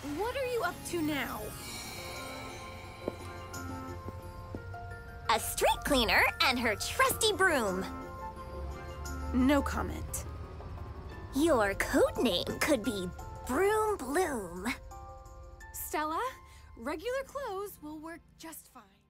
What are you up to now? A street cleaner and her trusty broom. No comment. Your code name could be Broom Bloom. Stella, regular clothes will work just fine.